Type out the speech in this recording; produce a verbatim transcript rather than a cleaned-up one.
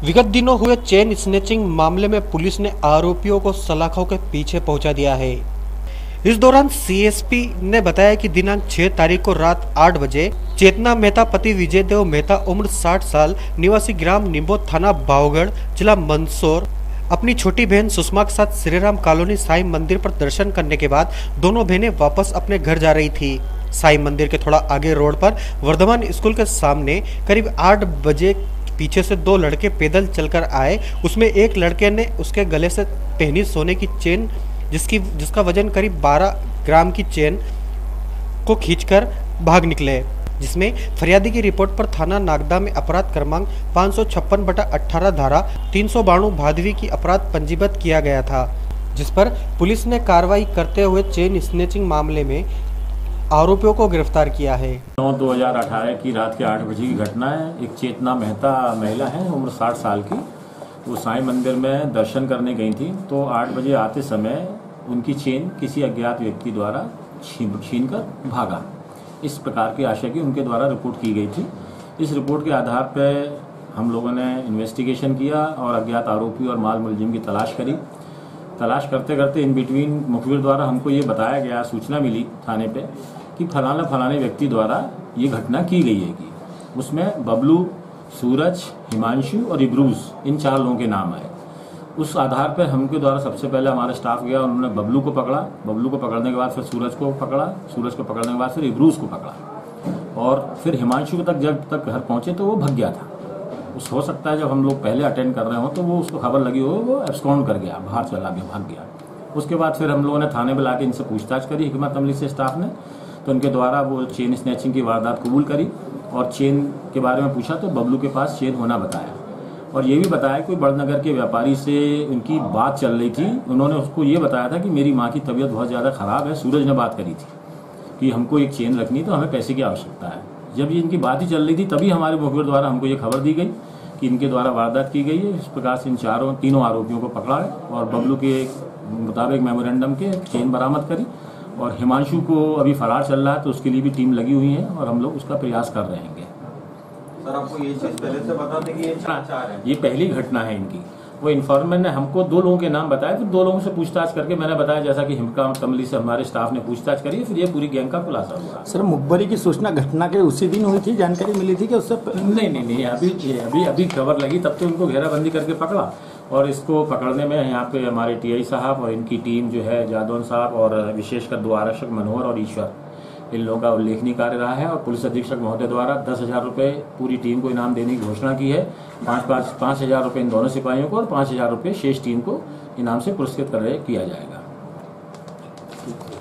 विगत दिनों हुए चेन स्नैचिंग मामले में पुलिस ने आरोपियों को सलाखों के पीछे पहुंचा दिया है। इस दौरान सीएसपी ने बताया कि दिनांक छह तारीख को रात आठ बजे चेतना मेहता पति विजय देव मेहता उम्र साठ साल निवासी ग्राम निम्बो थाना बावगढ़ जिला मंदसौर अपनी छोटी बहन सुषमा के साथ श्रीराम कॉलोनी साई मंदिर पर दर्शन करने के बाद दोनों बहनें वापस अपने घर जा रही थी। साई मंदिर के थोड़ा आगे रोड पर वर्धमान स्कूल के सामने करीब आठ बजे पीछे से दो लड़के पैदल चलकर आए। उसमें एक लड़के ने उसके गले से पहनी सोने की चेन जिसकी जिसका वजन करीब बारह ग्राम की चेन को खींचकर भाग निकले, जिसमें फरियादी की रिपोर्ट पर थाना नागदा में अपराध क्रमांक पाँच सौ छप्पन बटा अठारह धारा तीन सौ बाणु भादवी की अपराध पंजीबद्ध किया गया था, जिस पर पुलिस ने कार्रवाई करते हुए चेन स्नैचिंग मामले में आरोपियों को गिरफ्तार किया है। नौ दो हजार अठारह की रात के आठ बजे की घटना है। एक चेतना मेहता महिला है, उम्र साठ साल की, वो साईं मंदिर में दर्शन करने गई थी। तो आठ बजे आते समय उनकी चेन किसी अज्ञात व्यक्ति द्वारा छीन छीन कर भागा। इस प्रकार की आशय की उनके द्वारा रिपोर्ट की गई थी। इस रिपोर्ट के आधार पर हम लोगों ने इन्वेस्टिगेशन किया और अज्ञात आरोपी और माल मुलजिम की तलाश करी। तलाश करते करते इन बिटवीन मुखबिर द्वारा हमको ये बताया गया, सूचना मिली थाने पे कि फलाना फलाने व्यक्ति द्वारा ये घटना की गई है कि उसमें बबलू, सूरज, हिमांशु और इब्रूज इन चार लोगों के नाम आए। उस आधार पर हमके द्वारा सबसे पहले हमारा स्टाफ गया, उन्होंने बबलू को पकड़ा। बबलू को पकड़ने के बाद फिर सूरज को पकड़ा। सूरज को पकड़ने के बाद फिर इब्रूज को पकड़ा और फिर हिमांशु तक जब तक घर पहुंचे तो वो भग गया था। उस हो सकता है जब हम लोग पहले अटेंड कर रहे हो तो वो उसको खबर लगी हो, वो एब्सकॉन्ड कर गया, बाहर चला गया, भाग गया। उसके बाद फिर हम लोगों ने थाने बुला के इनसे पूछताछ करी हिकमत अमली से स्टाफ ने, तो उनके द्वारा वो चेन स्नैचिंग की वारदात कबूल करी और चेन के बारे में पूछा तो बबलू के पास चेन होना बताया और ये भी बताया कोई बड़नगर के व्यापारी से उनकी बात चल रही थी। उन्होंने उसको ये बताया था कि मेरी माँ की तबीयत बहुत ज़्यादा ख़राब है। सूरज ने बात करी थी कि हमको एक चेन रखनी तो हमें पैसे की आवश्यकता है। जब ये इनकी बात ही चल रही थी तभी हमारे मुखबिर द्वारा हमको ये खबर दी गई कि इनके द्वारा वारदात की गई है। इस प्रकार से इन चारों तीनों आरोपियों को पकड़ा है और बबलू के मुताबिक मेमोरेंडम के चेन बरामद करी और हिमांशु को अभी फरार चल रहा है तो उसके लिए भी टीम लगी हुई है और हम लोग उसका प्रयास कर रहे हैं। सर, आपको ये चीज पहले से बता दें कि ये चार है। ये पहली घटना है इनकी। वो इन्फॉर्मर ने हमको दो लोगों के नाम बताए, फिर दो लोगों से पूछताछ करके मैंने बताया जैसा कि हिमकाम कमली से हमारे स्टाफ ने पूछताछ करी, फिर ये पूरी गैंग का खुलासा हुआ। सर, मुखबरी की सूचना घटना के उसी दिन हुई थी, जानकारी मिली थी कि उससे नहीं नहीं नहीं अभी अभी अभी खबर लगी तब तो इनको घेराबंदी करके पकड़ा और इसको पकड़ने में यहाँ पे हमारे टीआई साहब और इनकी टीम जो है जादौन साहब और विशेषकर दो आरक्षक मनोहर और ईश्वर, इन लोगों का उल्लेखनीय कार्य रहा है और पुलिस अधीक्षक महोदय द्वारा दस हजार रुपये पूरी टीम को इनाम देने की घोषणा की है। पाँच पाँच पाँच हजार रुपये इन दोनों सिपाहियों को और पाँच हजार रुपये शेष टीम को इनाम से पुरस्कृत कर किया जाएगा।